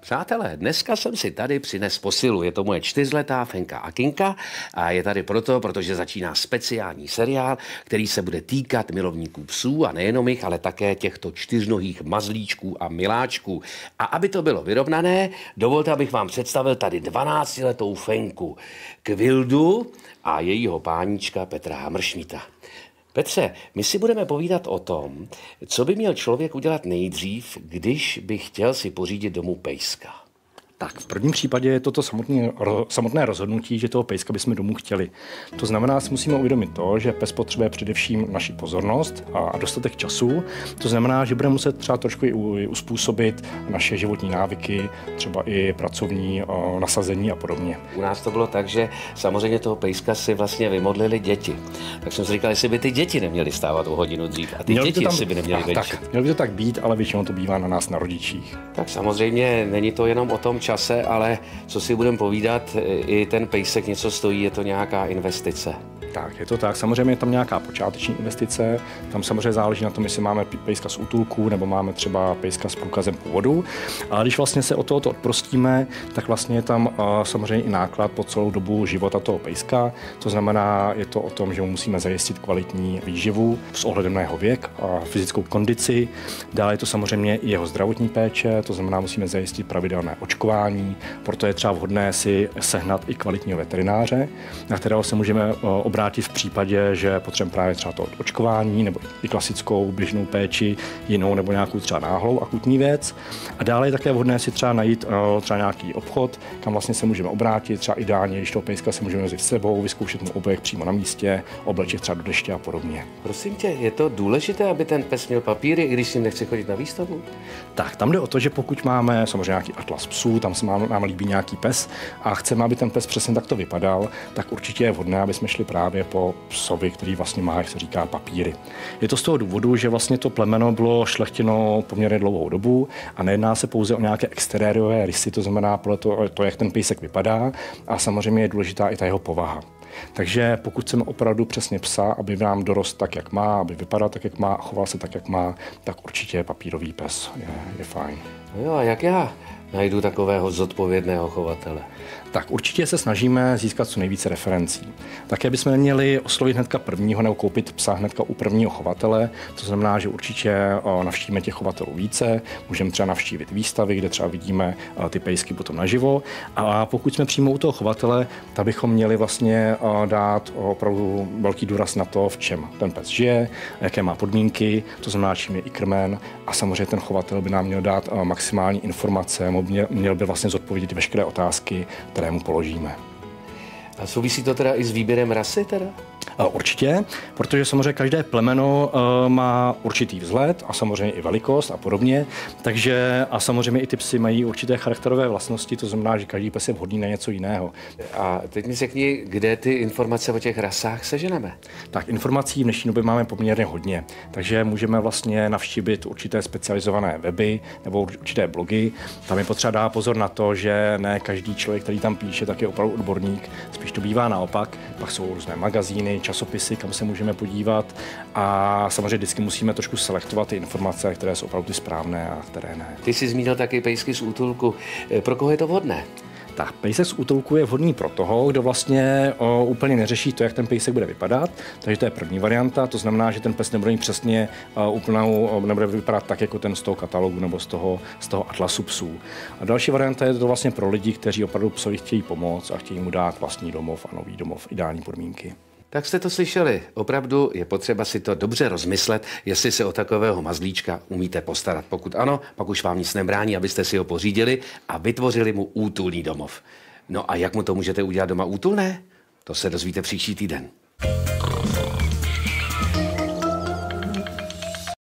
Přátelé, dneska jsem si tady přines posilu. Je to moje 4letá Fenka Akinka a je tady protože začíná speciální seriál, který se bude týkat milovníků psů a nejenom jich, ale také těchto čtyřnohých mazlíčků a miláčků. A aby to bylo vyrovnané, dovolte, abych vám představil tady 12letou Fenku Kvildu a jejího páníčka Petra Hamršmíta. Petře, my si budeme povídat o tom, co by měl člověk udělat nejdřív, když by chtěl si pořídit domů pejska. Tak v prvním případě je toto samotné rozhodnutí, že toho pejska bychom domů chtěli. To znamená, si musíme uvědomit to, že pes potřebuje především naši pozornost a dostatek času. To znamená, že budeme muset třeba trošku i uspůsobit naše životní návyky, třeba i pracovní nasazení a podobně. U nás to bylo tak, že samozřejmě toho pejska si vlastně vymodlili děti. Tak jsem si říkal, jestli by ty děti neměly stávat o hodinu dřív a ty děti si by neměly venčit. Mělo by to tak být, ale většinou to bývá na nás, na rodičích. Tak samozřejmě není to jenom o tom čase, ale co si budeme povídat, i ten pejsek něco stojí, je to nějaká investice. Tak, je to tak. Samozřejmě je tam nějaká počáteční investice. Tam samozřejmě záleží na tom, jestli máme pejska z útulku nebo máme třeba pejska s průkazem původu. A když vlastně se od tohoto odprostíme, tak vlastně je tam samozřejmě i náklad po celou dobu života toho pejska. To znamená, je to o tom, že mu musíme zajistit kvalitní výživu s ohledem na jeho věk a fyzickou kondici. Dále je to samozřejmě i jeho zdravotní péče, to znamená, musíme zajistit pravidelné očkování. Proto je třeba vhodné si sehnat i kvalitního veterináře, na kterého se můžeme obrátit v případě, že potřebujeme právě třeba to očkování nebo i klasickou běžnou péči, jinou nebo nějakou třeba náhlou akutní věc. A dále je také vhodné si třeba najít třeba nějaký obchod, kam vlastně se můžeme obrátit, třeba ideálně, když toho pejska se můžeme vzít s sebou, vyzkoušet mu oblek přímo na místě, obleček třeba do deště a podobně. Prosím tě, je to důležité, aby ten pes měl papíry, i když si nechce chodit na výstavu? Tak, tam jde o to, že pokud máme samozřejmě nějaký atlas psů, tam se nám líbí nějaký pes a chceme, aby ten pes přesně takto vypadal, tak určitě je vhodné, aby jsme šli právě po psovi, který vlastně má, jak se říká, papíry. Je to z toho důvodu, že vlastně to plemeno bylo šlechtěno poměrně dlouhou dobu a nejedná se pouze o nějaké exteriérové rysy, to znamená podle to, jak ten pejsek vypadá, a samozřejmě je důležitá i ta jeho povaha. Takže pokud chceme opravdu přesně psa, aby nám dorost tak, jak má, aby vypadal tak, jak má a choval se tak, jak má, tak určitě papírový pes je fajn. No jo, a jak já najdu takového zodpovědného chovatele? Tak určitě se snažíme získat co nejvíce referencí. Také bychom neměli oslovit hnedka prvního nebo koupit psa hnedka u prvního chovatele. To znamená, že určitě navštívíme těch chovatelů více, můžeme třeba navštívit výstavy, kde třeba vidíme ty pejsky potom naživo. A pokud jsme přímo u toho chovatele, tak bychom měli vlastně dát opravdu velký důraz na to, v čem ten pes žije, jaké má podmínky, to znamená, čím je i krmen. A samozřejmě ten chovatel by nám měl dát maximální informace, měl by vlastně zodpovědět veškeré otázky, které mu položíme. A souvisí to teda i s výběrem rasy teda? Určitě, protože samozřejmě každé plemeno má určitý vzhled a samozřejmě i velikost a podobně, takže a samozřejmě i ty psy mají určité charakterové vlastnosti, to znamená, že každý pes je vhodný na něco jiného. A teď mi řekni, kde ty informace o těch rasách seženeme? Tak informací v dnešní době máme poměrně hodně, takže můžeme vlastně navštívit určité specializované weby nebo určité blogy. Tam je potřeba dát pozor na to, že ne každý člověk, který tam píše, tak je opravdu odborník, spíš to bývá naopak, pak jsou různé magazíny, časopisy, kam se můžeme podívat, a samozřejmě vždycky musíme trošku selektovat ty informace, které jsou opravdu ty správné a které ne. Ty jsi zmínil taky pejsky z útulku. Pro koho je to vhodné? Tak pejsek z útulku je vhodný pro toho, kdo vlastně úplně neřeší to, jak ten pejsek bude vypadat. Takže to je první varianta, to znamená, že ten pes nebude mít přesně úplnou, nebude vypadat tak, jako ten z toho katalogu nebo z toho atlasu psů. A další varianta je to vlastně pro lidi, kteří opravdu psovi chtějí pomoct a chtějí mu dát vlastní domov a nový domov, ideální podmínky. Tak jste to slyšeli. Opravdu je potřeba si to dobře rozmyslet, jestli se o takového mazlíčka umíte postarat. Pokud ano, pak už vám nic nebrání, abyste si ho pořídili a vytvořili mu útulný domov. No a jak mu to můžete udělat doma útulné? To se dozvíte příští týden.